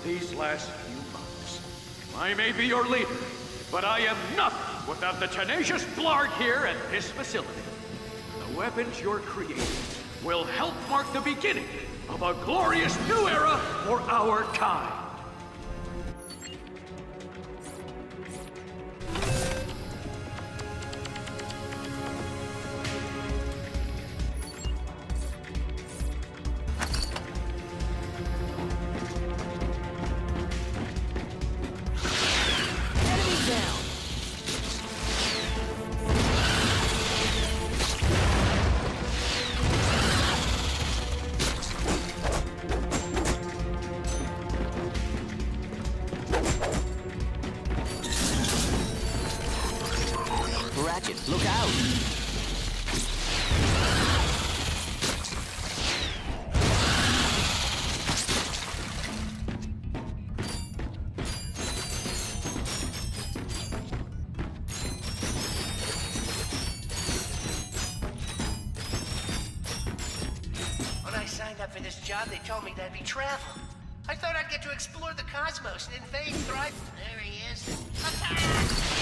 these last few months. I may be your leader, but I am nothing without the tenacious Blarg here at this facility. The weapons you're creating will help mark the beginning of a glorious new era for our time. Ratchet, look out! When I signed up for this job, they told me there'd be travel. I thought I'd get to explore the cosmos and invade, thrive. There he is. Attack!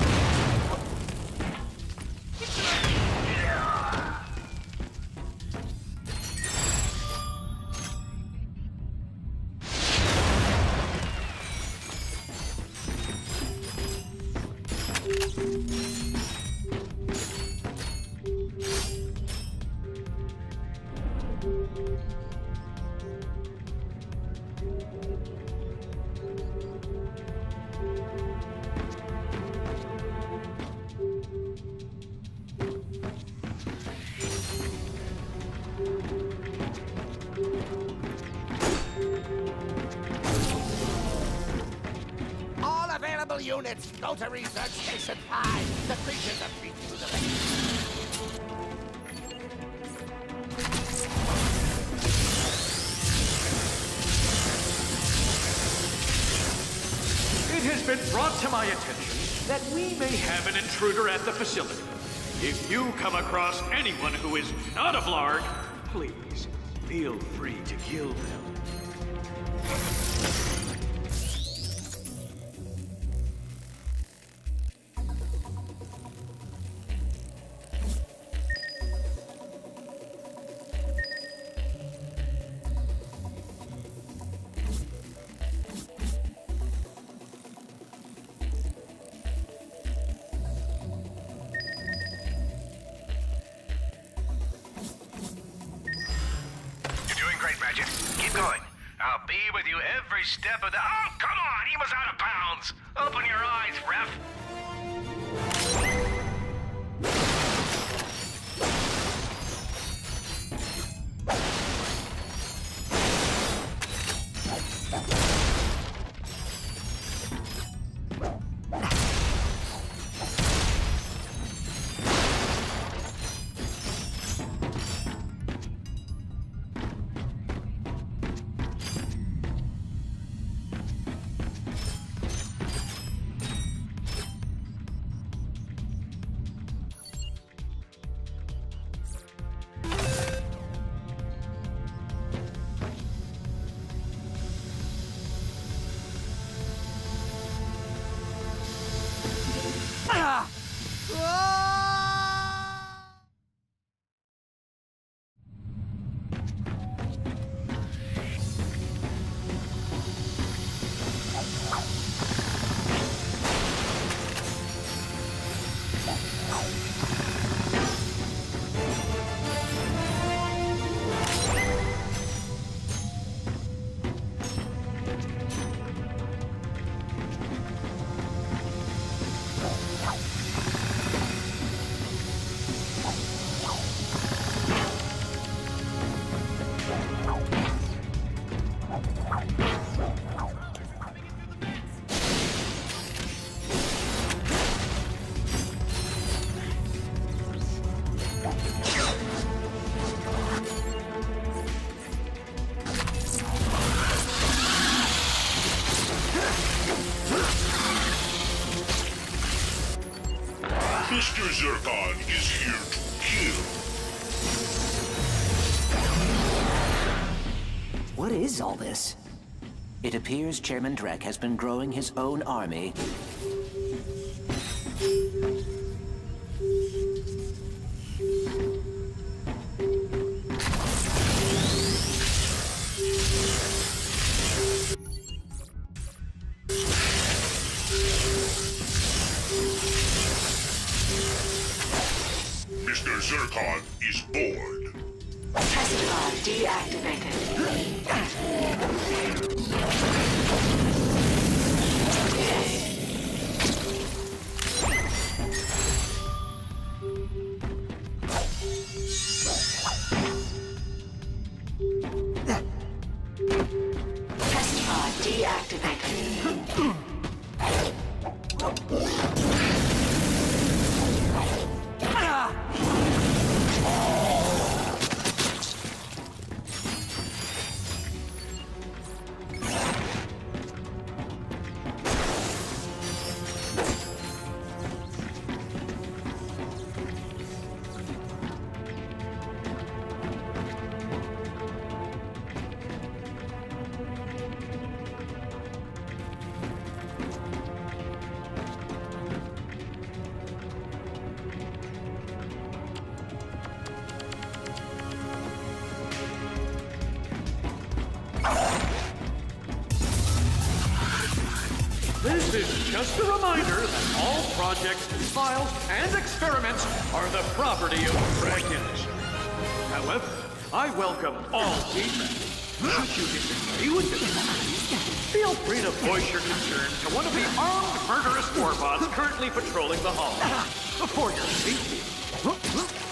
Units, go to Research Station 5. The creatures have beat through the It has been brought to my attention that we may have an intruder at the facility. If you come across anyone who is not a Blarg, please feel free to kill them. Keep going. I'll be with you every step of the— Oh, come on! He was out of bounds! Open your eyes, ref! Mr. Zurkon is here to kill. What is all this? It appears Chairman Drek has been growing his own army. Mr. Zircon is bored. Test pod deactivated. Test pod deactivated. This is just a reminder that all projects, files, and experiments are the property of Dragons. However, I welcome all feedback. Should you disagree with this policy, feel free to voice your concern to one of the armed murderous warbots currently patrolling the hall. Before your speech.